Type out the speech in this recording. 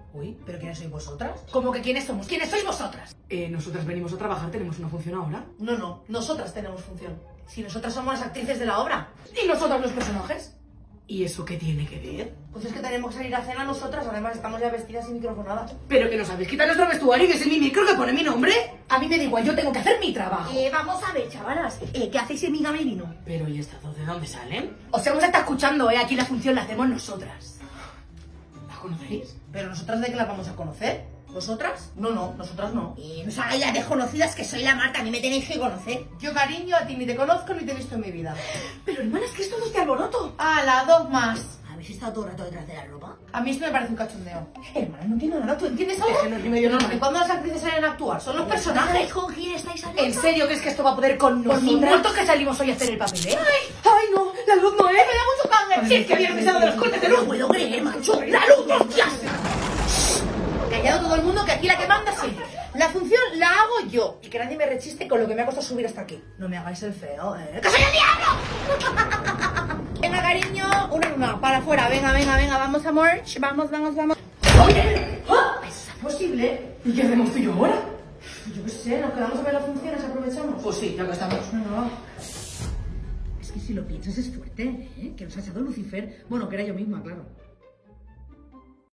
Uy, ¿pero quiénes sois vosotras? ¿Cómo que quiénes somos? ¿Quiénes sois vosotras? Nosotras venimos a trabajar, tenemos una función ahora. No, nosotras tenemos función. Si nosotras somos las actrices de la obra. ¿Y nosotros los personajes? ¿Y eso qué tiene que ver? Pues es que tenemos que salir a cena nosotras, además estamos ya vestidas y microfonadas. Pero que nos habéis quitado nuestro vestuario, que es en mi micro que pone mi nombre. A mí me da igual, yo tengo que hacer mi trabajo. Vamos a ver, chavalas, ¿qué hacéis en mi camerino? Pero ¿y estas dos de dónde salen? Os hemos estado escuchando, aquí la función la hacemos nosotras. ¿Las conocéis? ¿Pero nosotras de qué las vamos a conocer? ¿Vosotras? No, nosotras no. No os hagáis las desconocidas, que soy la Marta, a mí me tenéis que conocer. Yo, cariño, a ti ni te conozco ni te he visto en mi vida. Pero hermanas, ¿qué es todo este alboroto? ¡A la dos más! ¿Habéis estado todo el rato detrás de la ropa? A mí esto me parece un cachondeo. Hermana, no entiendo nada, ¿tú entiendes algo? Es que no es ni medio ¿Y normal. cuándo las actrices salen a actuar? Son los personajes. ¿Sabéis con quién estáis hablando? ¿En serio crees que esto va a poder con Por mi nosotras? muerto que salimos hoy a hacer el papel, ¡Ay, no! ¡La luz no es! ¡Me da mucho cáncer! Si es que había avisado de los cortes de No luz. puedo creer, macho. ¡La luz, hostias! Callado todo el mundo, que aquí la que manda soy yo. La función la hago yo. Y que nadie me rechiste con lo que me ha costado subir hasta aquí. No me hagáis el feo, ¡Que soy el diablo! Venga, cariño, una, para afuera. Venga, vamos, amor. Vamos. ¡Oye! ¡Ah! ¿Es posible? ¿Y qué hacemos tú y yo ahora? Yo qué sé, nos quedamos a ver las funciones, aprovechamos. Pues sí, ya que estamos. No. Es que si lo piensas es fuerte, ¿eh? Que nos ha echado Lucifer. Bueno, que era yo misma, claro.